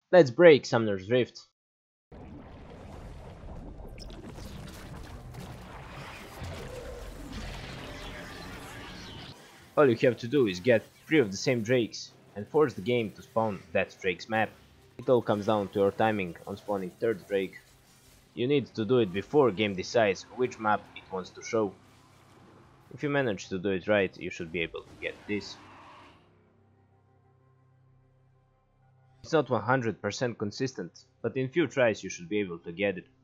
Let's break Summoner's Rift. All you have to do is get 3 of the same drakes and force the game to spawn that drake's map. It all comes down to your timing on spawning 3rd drake. You need to do it before game decides which map it wants to show. If you manage to do it right, you should be able to get this. It's not 100% consistent, but in few tries you should be able to get it.